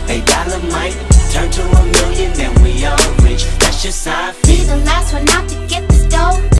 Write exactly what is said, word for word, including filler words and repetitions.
A dollar might turn to a million, then we all rich. That's just how I feel. Be the last one out to get this dough.